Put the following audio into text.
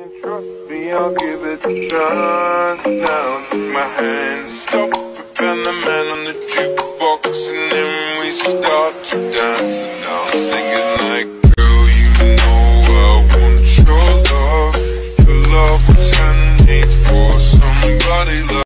Trust me, I'll give it a chance. Now take my hand, stop it, and the man on the jukebox, and then we start to dance. And now I'm singing.